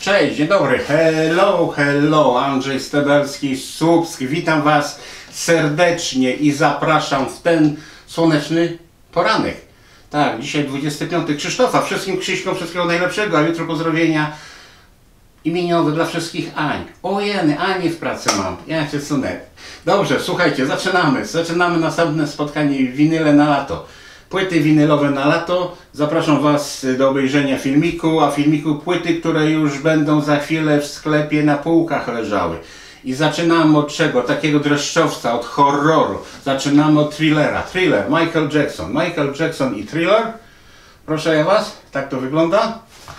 Cześć, dzień dobry, hello, Andrzej Stebelski, Słupsk, witam Was serdecznie i zapraszam w ten słoneczny poranek. Tak, dzisiaj 25 Krzysztofa, wszystkim Krzyśkom wszystkiego najlepszego, a jutro pozdrowienia imieniowe dla wszystkich Ań. O jeny, Anię w pracy mam, ja cię sunę. Dobrze, słuchajcie, zaczynamy następne spotkanie winyle na lato. Płyty winylowe na lato. Zapraszam Was do obejrzenia filmiku, płyty, które już będą za chwilę w sklepie na półkach leżały. I zaczynamy od czego? Takiego dreszczowca, od horroru. Zaczynamy od thrillera. Thriller, Michael Jackson i Thriller. Proszę ja Was, tak to wygląda.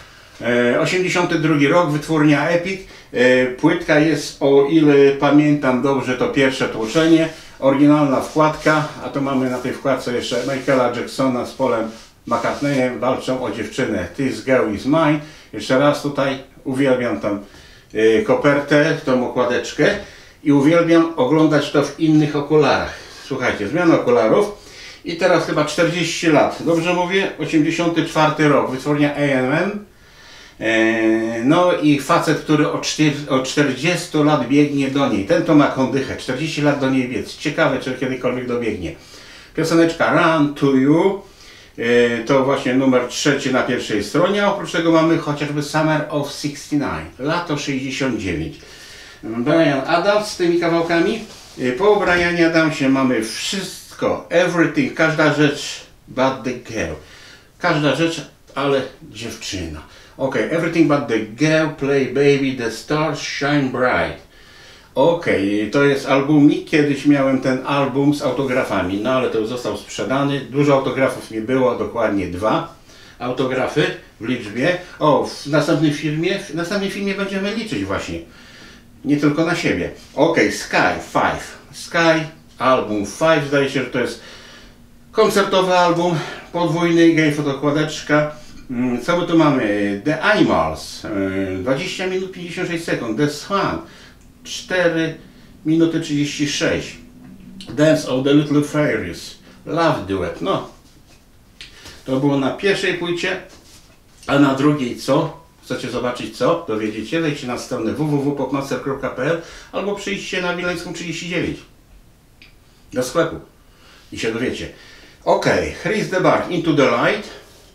82 rok, wytwórnia Epic. Płytka jest, o ile pamiętam dobrze, to pierwsze tłoczenie. Oryginalna wkładka, a to mamy na tej wkładce jeszcze Michaela Jacksona z Paulem McCartneyem, walczą o dziewczynę. This girl is mine. Jeszcze raz tutaj uwielbiam tam kopertę, tą okładeczkę i uwielbiam oglądać to w innych okularach. Słuchajcie, zmiana okularów i teraz chyba 40 lat. Dobrze mówię? 84 rok, wytwórnia A&M. No i facet, który od 40 lat biegnie do niej. Ten to ma kondychę, 40 lat do niej biec. Ciekawe, czy kiedykolwiek dobiegnie. Pioseneczka Run to You. To właśnie numer 3 na pierwszej stronie. Oprócz tego mamy chociażby Summer of 69. Lato 69. Bryan Adams z tymi kawałkami. Po Brianie Adamsie mamy wszystko. Everything. Każda rzecz but the girl. Każda rzecz, ale dziewczyna. Ok, Everything but the girl, play baby, the stars shine bright. Ok, to jest albumik. Kiedyś miałem ten album z autografami, no ale to już został sprzedany. Dużo autografów nie było, dokładnie 2 autografy w liczbie. O, w następnym filmie będziemy liczyć właśnie. Nie tylko na siebie. Ok, Sky 5. Sky, album 5, zdaje się, że to jest koncertowy album, podwójny, gej fotokładeczka. Co my tu mamy? The Animals, 20 minut 56 sekund. The Swan, 4 minuty 36. Dance of the Little Fairies, Love Duet. No, to było na pierwszej płycie, a na drugiej co? Chcecie zobaczyć co? Dowiedzieć się, wejdźcie na stronę www.popmaster.pl albo przyjdźcie na Wileńską 39 do sklepu i się dowiecie. Ok, Chris de Burgh, Into the Light.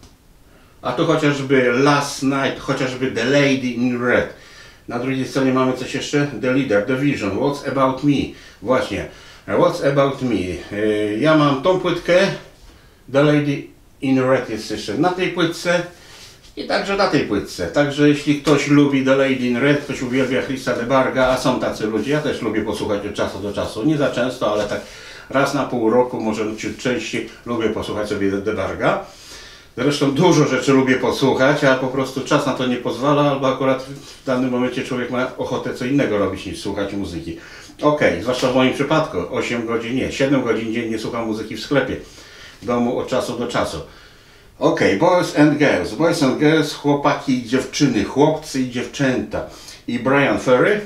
A tu chociażby Last Night, chociażby The Lady in Red. Na drugiej stronie mamy coś jeszcze? The Leader, The Vision, What's About Me. Właśnie, What's About Me. Ja mam tą płytkę, The Lady in Red jest jeszcze na tej płytce i także na tej płytce. Także jeśli ktoś lubi The Lady in Red, ktoś uwielbia Chrisa de Burgha, a są tacy ludzie, ja też lubię posłuchać od czasu do czasu. Nie za często, ale tak raz na pół roku, może ciut częściej, lubię posłuchać sobie de Burgha. Zresztą dużo rzeczy lubię posłuchać, a po prostu czas na to nie pozwala, albo akurat w danym momencie człowiek ma ochotę co innego robić niż słuchać muzyki. Ok, zwłaszcza w moim przypadku, 8 godzin, nie, 7 godzin dziennie słucham muzyki w sklepie, w domu od czasu do czasu. Ok, Boys and Girls, chłopaki i dziewczyny, chłopcy i dziewczęta. I Bryan Ferry.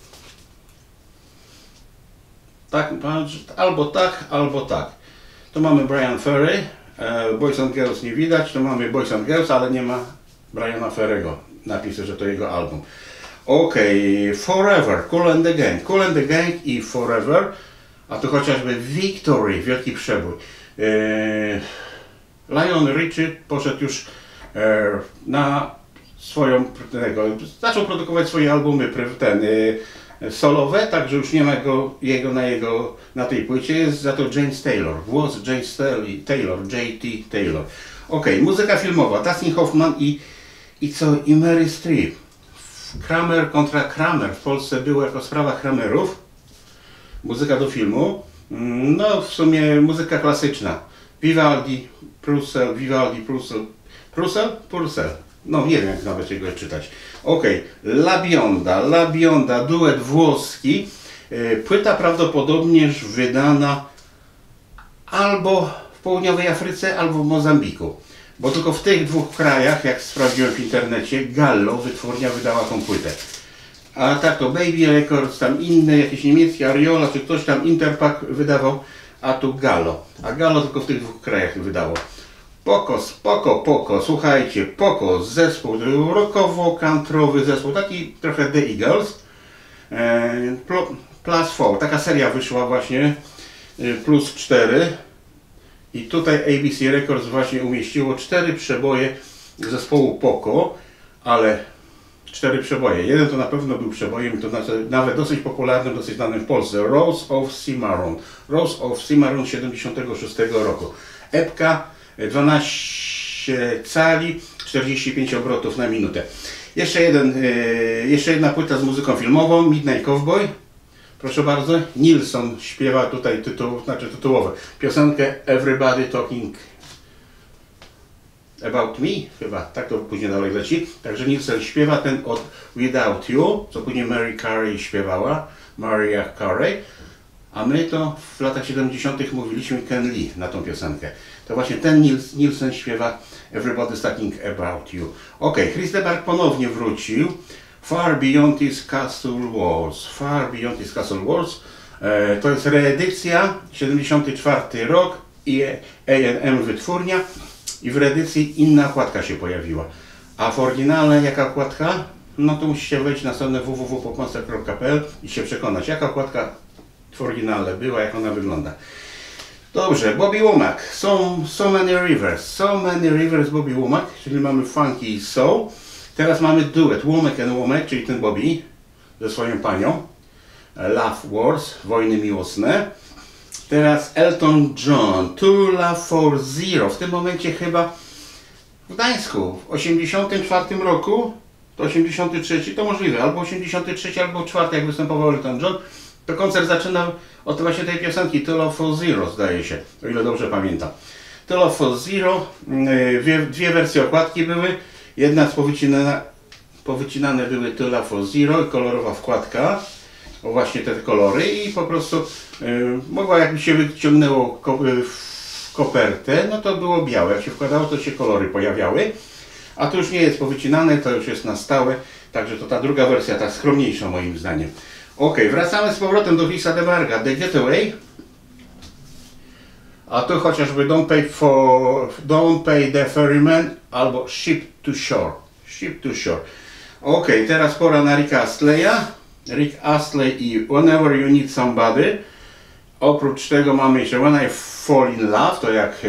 Tak, albo tak, albo tak. To mamy Bryan Ferry. Boys and Girls nie widać, to mamy Boys and Girls, ale nie ma Bryana Ferry'ego. Napisy, że to jego album. Ok, Forever, Kool and the Gang i Forever, a tu chociażby Victory, wielki przebój. Lionel Richie poszedł już na swoją, zaczął produkować swoje albumy solowe, także już nie ma jego na tej płycie, jest za to James Taylor, głos James Taylor, J.T. Taylor. Ok, muzyka filmowa, Dustin Hoffman i Mary Streep. Kramer kontra Kramer, w Polsce było jako sprawa Kramerów, muzyka do filmu, no w sumie muzyka klasyczna, Vivaldi, Purcell, no nie wiem jak nawet jego czytać. Ok, La Bionda, duet włoski. Płyta prawdopodobnie wydana albo w południowej Afryce, albo w Mozambiku. Bo tylko w tych dwóch krajach, jak sprawdziłem w internecie, Gallo, wytwórnia, wydała tą płytę. A tak to Baby Records, tam inne, jakieś niemieckie, Ariola, czy ktoś tam, Interpack wydawał, a tu Gallo. A Gallo tylko w tych dwóch krajach wydało. Spoko, słuchajcie, Poco, zespół rockowo-countrywy zespół, taki trochę The Eagles, Plus 4, taka seria wyszła właśnie, plus 4 i tutaj ABC Records właśnie umieściło 4 przeboje zespołu Poco, ale 4 przeboje, jeden to na pewno był przebojem, to nawet dosyć popularnym, dosyć znanym w Polsce, Rose of Cimarron, Rose of Cimarron 76 roku, epka 12 cali, 45 obrotów na minutę. Jeszcze jedna płyta z muzyką filmową, Midnight Cowboy. Proszę bardzo, Nilsson śpiewa tutaj tytułowe. Piosenkę Everybody Talking About Me, chyba, tak to później dalej leci. Także Nilsson śpiewa ten od Without You, co później Mary Carey śpiewała, Mariah Carey. A my to w latach 70. mówiliśmy Ken Lee na tą piosenkę. To właśnie ten Nilsson śpiewa Everybody's Talking About You. Ok, Chris de Burgh ponownie wrócił. Far Beyond These Castle Walls. Far Beyond These Castle Walls. To jest reedycja, 74 rok i A&M wytwórnia. I w reedycji inna okładka się pojawiła. A w oryginale jaka okładka? No to musicie wejść na stronę www.popmonster.pl i się przekonać, jaka okładka w oryginale była, jak ona wygląda. Dobrze, Bobby Womack, So Many Rivers Bobby Womack, czyli mamy funky i soul. Teraz mamy duet Womack and Womack, czyli ten Bobby ze swoją panią. Love Wars, wojny miłosne. Teraz Elton John, To Love for Zero. W tym momencie chyba w Gdańsku, w 84 roku, to 83, to możliwe, albo 83, albo 4, jak występował Elton John. To koncert zaczynał od właśnie tej piosenki To Love for Zero, zdaje się, o ile dobrze pamiętam. To Love for Zero, dwie wersje okładki były, jedna z powycinane były To Love for Zero i kolorowa wkładka, o właśnie te kolory i po prostu mogła, jakby się wyciągnęło w kopertę, no to było białe, jak się wkładało, to się kolory pojawiały, a to już nie jest powycinane, to już jest na stałe, także to ta druga wersja, ta skromniejsza moim zdaniem. Ok, wracamy z powrotem do Chrisa de Burgha, The Getaway. A tu chociażby Don't Pay the Ferryman albo Ship to Shore. Ship to Shore. Ok, teraz pora na Ricka Astleya. Rick Astley i Whenever You Need Somebody. Oprócz tego mamy jeszcze When I Fall in Love, to jak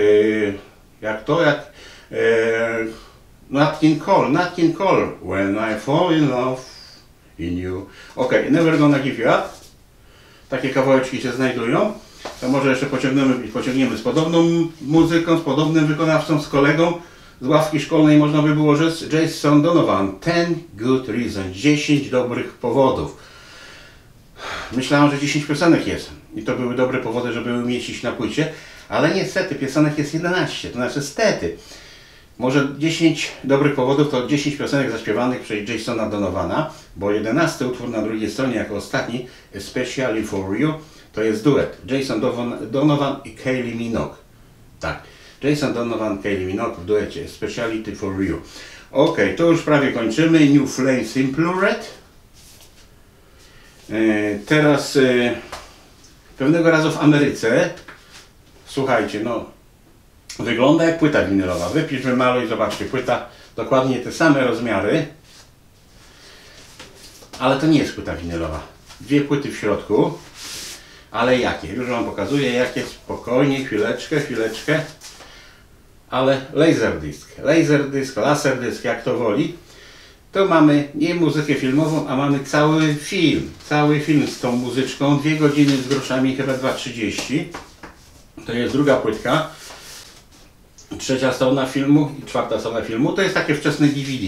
Nat King Cole. When I Fall in Love in You. Ok, Never Gonna Give You Up. Takie kawałeczki się znajdują. To może jeszcze pociągniemy z podobną muzyką, z podobnym wykonawcą, z kolegą z ławki szkolnej, można by było rzec, Jason Donovan, 10 Good Reasons, 10 dobrych powodów. Myślałem, że 10 piosenek jest i to były dobre powody, żeby umieścić na płycie, ale niestety piosenek jest 11, to znaczy stety. Może 10 dobrych powodów to 10 piosenek zaśpiewanych przez Jasona Donovana, bo 11 utwór na drugiej stronie jako ostatni, Especially for You, to jest duet Jason Donovan i Kylie Minogue. Tak, Jason Donovan, Kylie Minogue w duecie Speciality for You. Ok, to już prawie kończymy. New Flame Simple Red. Teraz pewnego razu w Ameryce, słuchajcie, no wygląda jak płyta winylowa. Wypisz, wymaluj, zobaczcie, płyta, dokładnie te same rozmiary, ale to nie jest płyta winylowa. Dwie płyty w środku, ale jakie? Już wam pokazuję jakie, spokojnie, chwileczkę. Ale laserdisc, jak to woli. To mamy nie muzykę filmową, a mamy cały film z tą muzyczką, 2 godziny z groszami, chyba 2:30. To jest druga płytka. Trzecia strona filmu i czwarta strona filmu. To jest takie wczesne DVD.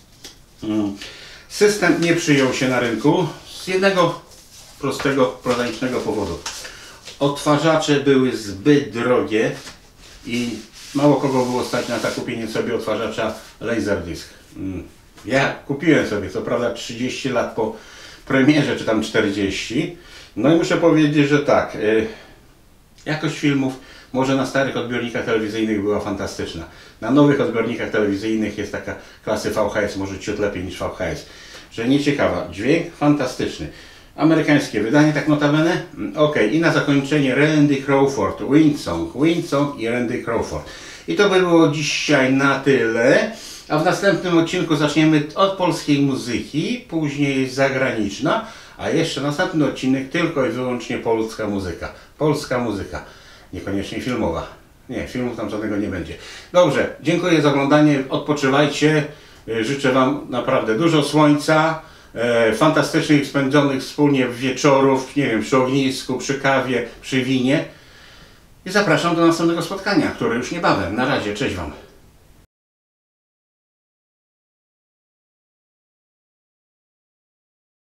System nie przyjął się na rynku z jednego prostego, prozaicznego powodu. Odtwarzacze były zbyt drogie i mało kogo było stać na kupienie sobie odtwarzacza Laserdisc. Ja kupiłem sobie, co prawda 30 lat po premierze, czy tam 40. No i muszę powiedzieć, że tak, jakość filmów może na starych odbiornikach telewizyjnych była fantastyczna. Na nowych odbiornikach telewizyjnych jest taka klasy VHS, może ciut lepiej niż VHS. Że nieciekawa, dźwięk fantastyczny. Amerykańskie wydanie, tak notabene. Ok, i na zakończenie Randy Crawford, Wind Song i Randy Crawford. I to by było dzisiaj na tyle. A w następnym odcinku zaczniemy od polskiej muzyki, później zagraniczna, a jeszcze następny odcinek tylko i wyłącznie polska muzyka. Polska muzyka, niekoniecznie filmowa. Nie, filmów tam żadnego nie będzie. Dobrze, dziękuję za oglądanie, odpoczywajcie. Życzę Wam naprawdę dużo słońca, fantastycznych spędzonych wspólnie wieczorów, nie wiem, przy ognisku, przy kawie, przy winie. I zapraszam do następnego spotkania, które już niebawem. Na razie, cześć Wam.